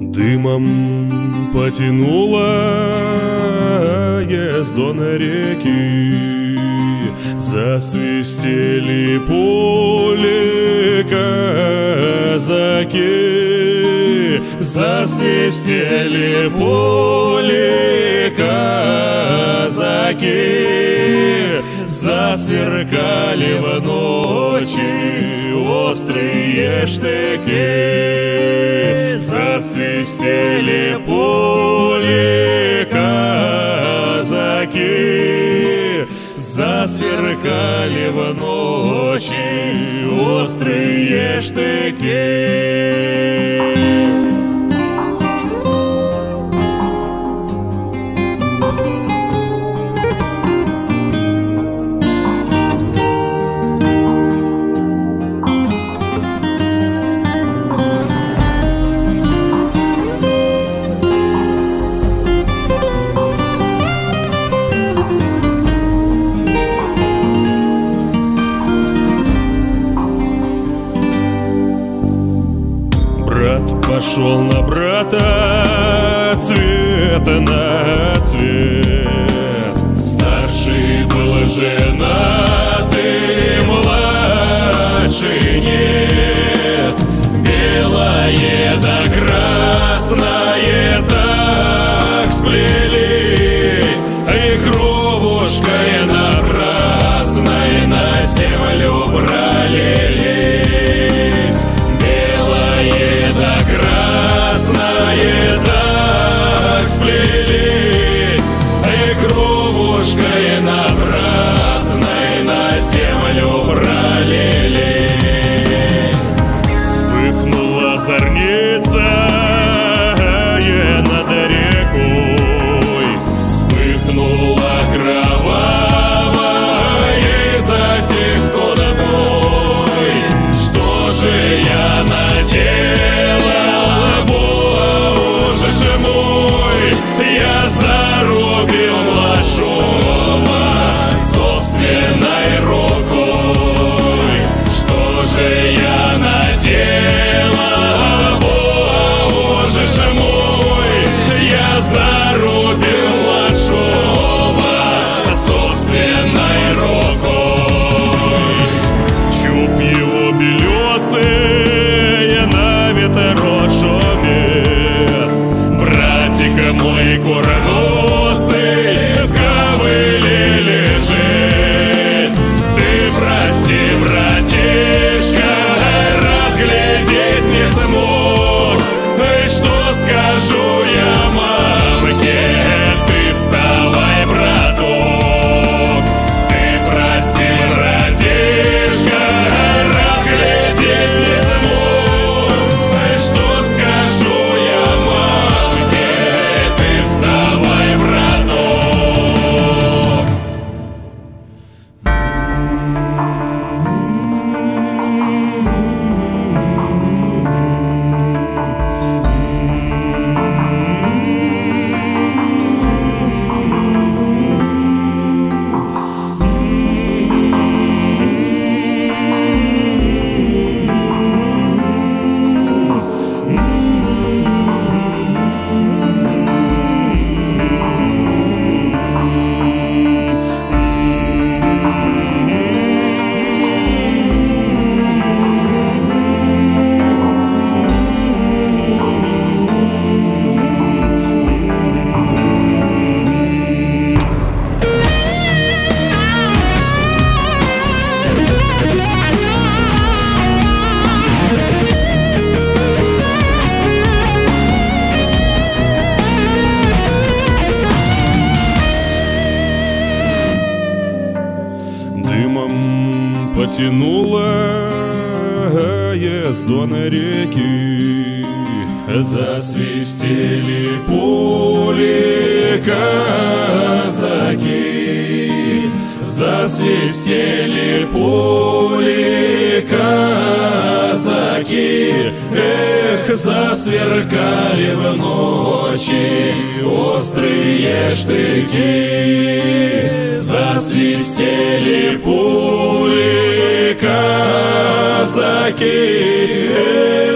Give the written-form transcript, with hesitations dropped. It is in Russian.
Дымом потянуло езду на реки, засвистели поле казаки, засвистели поле казаки, засверкали в ночи острые штыки, засвистели поле казаки, засверкали в ночи острые штыки. Пошел на брата цвет на цвет. Старший был женат и младший нет. Белое да красное так сплелись, и кровушкой напрасной на землю пролились. Белое да красное так сплелись, и кровушкой напрасной на землю пролились. Вспыхнула зорница над рекой, вспыхнула кровавая, и затих тот бой. Что же я наделал, Боже ж мой? Я зарубил младшего собственной рукой. Что же я наделал, Боже ж мой? Я зарубил младшего собственной рукой. Чуб его белесый на ветру шумит, братика мой курносый в ковыле лежит. Ты прости, братишка, разглядеть не смог. И что скажу я мамке? Ты вставай, браток. Ты прости, братишка, разглядеть не смог. И что скажу я мамке? Ты вставай, браток. Дымом потянуло езду на реки, засвистели поле казаки, засвистели поле казаки. Эх, засверкали в ночи острые штыки, засвистели пули казаки.